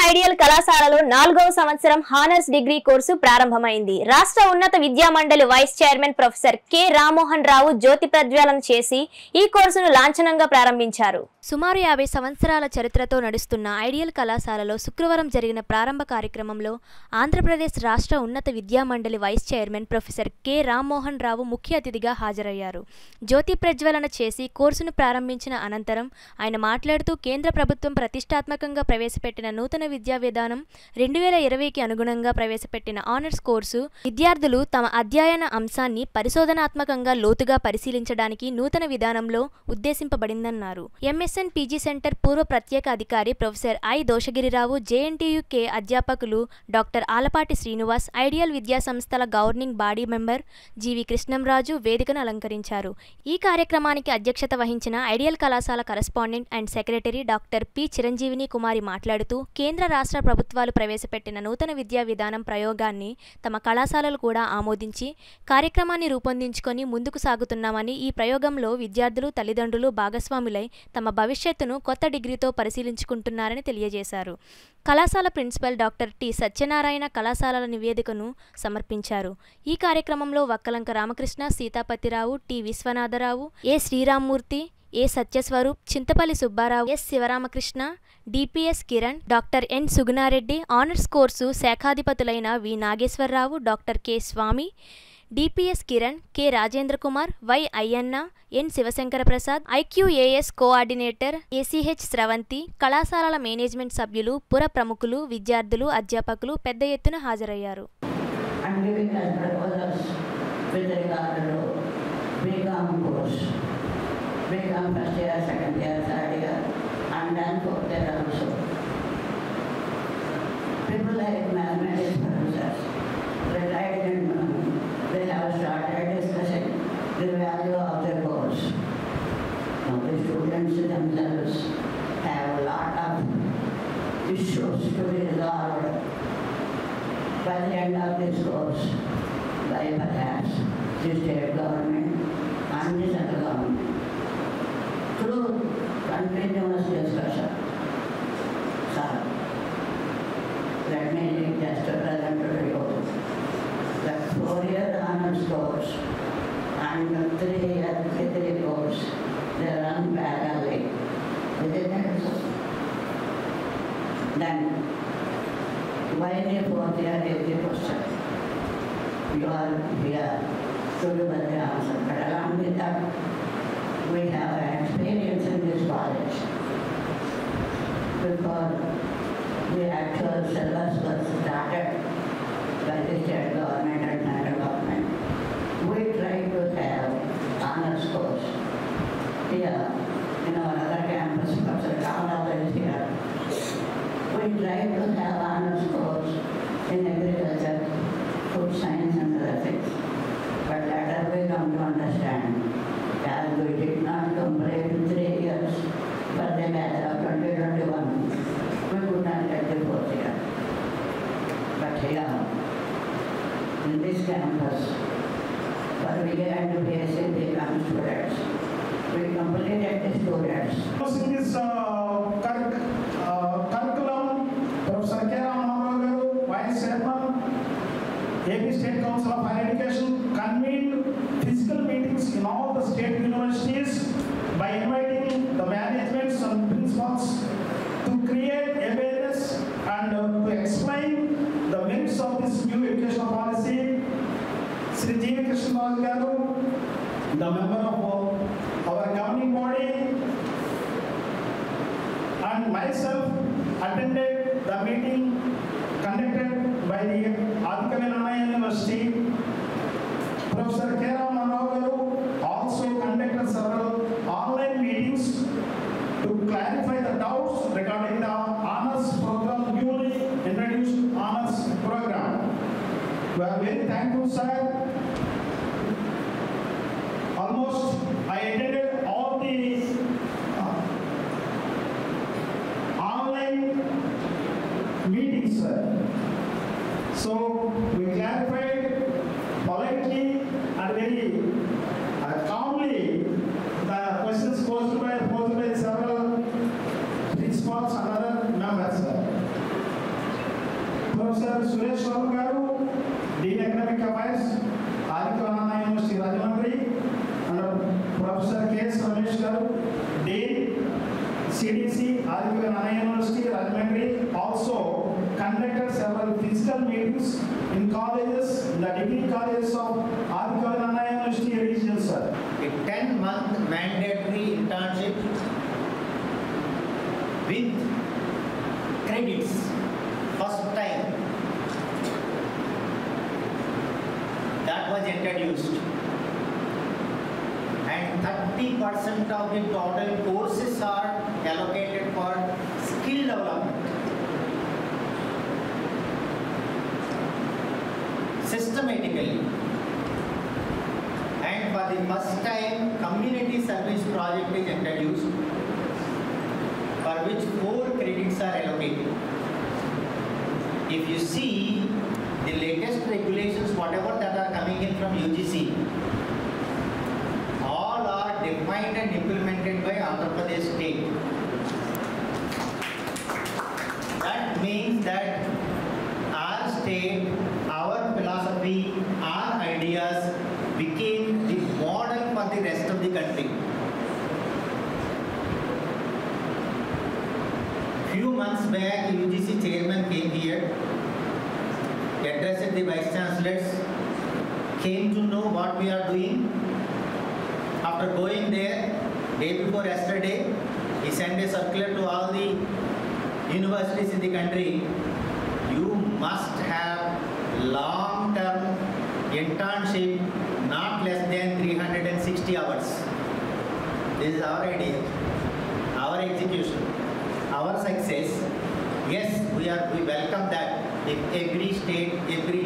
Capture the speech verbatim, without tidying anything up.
Ideal కళాశాలలో నాలుగవ సంవత్సరం హానర్స్ డిగ్రీ కోర్సు ప్రారంభమైంది. రాష్ట్ర ఉన్నత విద్యా మండలి vice chairman professor K Rammohan Rao జ్యోతి ప్రజ్వలన చేసి ఈ కోర్సును లాంఛనంగా ప్రారంభించారు. సుమారు యాభై సంవత్సరాల చరిత్రతో నడుస్తున్న ఐడియల్ కళాశాలలో శుక్రవారం జరిగిన ప్రారంభ కార్యక్రమంలో ఆంధ్రప్రదేశ్ రాష్ట్ర ఉన్నత విద్యా మండలి vice chairman professor K Rammohan Rao ముఖ్య అతిథిగా హాజరయ్యారు. జ్యోతి ప్రజ్వలన చేసి కోర్సును ప్రారంభించిన అనంతరం ఆయన మాట్లాడుతూ కేంద్ర ప్రభుత్వం ప్రతిష్టాత్మకంగా ప్రవేశపెట్టిన నూతన విద్యా విధానం రెండు వేల ఇరవైకి అనుగుణంగా ప్రవేశపెట్టిన ఆనర్స్ కోర్సు విద్యార్థులు తమ అధ్యయన అంశాన్ని పరిశోధనాత్మకంగా లోతుగా పరిశీలించడానికి నూతన విధానంలో ఉద్దేశింపబడిందన్నారు. ఎంఎస్ఎన్ పీజీ సెంటర్ పూర్వ ప్రత్యేక అధికారి ప్రొఫెసర్ ఐ దోషగిరిరావు, జేఎన్టీయూకే అధ్యాపకులు డాక్టర్ ఆలపాటి శ్రీనివాస్, ఐడియల్ విద్యా సంస్థల governing body member GV Krishnamraju వేదికను అలంకరించారు. ఈ కార్యక్రమానికి అధ్యక్షత వహించిన ఐడియల్ కళాశాల correspondent and secretary doctor P Chiranjeevini Kumari మాట్లాడుతూ కేంద్ర రాష్ట్ర ప్రభుత్వాలు ప్రవేశపెట్టిన నూతన విద్యా విధానం ప్రయోగాన్ని తమ కళాశాలలు కూడా ఆమోదించి కార్యక్రమాన్ని రూపొందించుకొని ముందుకు సాగుతున్నామని, ఈ ప్రయోగంలో విద్యార్థులు తల్లిదండ్రులు భాగస్వాములై తమ భవిష్యత్తును కొత్త డిగ్రీతో పరిశీలించుకుంటున్నారని తెలియజేశారు. కళాశాల ప్రిన్సిపల్ డాక్టర్ టి సత్యనారాయణ కళాశాలల నివేదికను సమర్పించారు. ఈ కార్యక్రమంలో Vakkalanka Ramakrishna, Seethapathirao, T Viswanatharao, A Sriramamurthy, A Satyaswaroop, Chintapalli Subbarao, S Sivaramakrishna, DPS Kiran, doctor N Sugunareddy, honours course శాఖాధిపతులైన V Nageswararao, doctor K Swamy, DPS Kiran, K Rajendra Kumar, Y Ayyanna, N Sivasankara Prasad, IQAC coordinator ACH Sravanthi, కళాశాలల మేనేజ్మెంట్ సభ్యులు, పుర ప్రముఖులు, విద్యార్థులు, అధ్యాపకులు పెద్ద ఎత్తున హాజరయ్యారు. They have started discussing the value of their course. Now the students themselves have a lot of issues to be resolved by the end of this course, by perhaps the state government and the central government. Through continuous discussion, sir, let me just present to you the four-year honors course and the three-year degree course, they run parallelly. Then, why the fourth year is the question? You are here to give us the answer. But along with that, we have experience in this college. Before the actual syllabus was started by the state government and central government, we try to have honors course here in our other campus, Professor Kamala is here. We try to have honors course in agriculture, food science and other things. But later we come to understand that we did not complete three years for the batch of twenty twenty-one. We could not get the fourth year. But here, in this campus, for we get to basic become students. We completed the students. In this uh, curric uh, curriculum, Professor K. Rammmohan Garu, Vice Chairman, A P State Council of Higher Education, convened physical meetings in all the state universities by inviting the managements and principals to create awareness and uh, to explain the merits of this new educational policy. Sri Jeevi Krishnaraj Garu, the member of our governing body, and myself attended the meeting conducted by the Aditya Birla University. Professor K. Rammmohan Garu also conducted several online meetings to clarify the doubts regarding the honors program, newly introduced honors program. We are very thankful, sir. Almost I attended all the uh, online meetings, sir. So we clarified politely and very uh, calmly the questions posed by, posed by several principals and other members, sir. Professor Suresh Babu Garu, Dean Academic Affairs, Aditya Ananda University Rajahmundry, and Professor K S Ramesh Garu, Dean C D C, Aditya Ananda University Rajahmundry, also conducted several physical meetings in colleges, in the degree colleges of Aditya Ananda University region, sir. A ten month mandatory internship with credits, first time that was introduced, and thirty percent of the total courses are allocated for skill development. Systematically, and for the first time community service project is introduced, for which four credits are allocated. If you see the latest regulations, whatever that are coming in from U G C, all are defined and implemented by Andhra Pradesh state. That means that our state, our philosophy, our ideas became the model for the rest of the country. Few months back, U G C chairman came here, addressed the vice chancellors, came to know what we are doing. After going there, day before yesterday, he sent a circular to all the universities in the country. You must have long-term internship, not less than three hundred sixty hours. This is our idea, our execution, our success. Yes, we are. We welcome that. If every state, every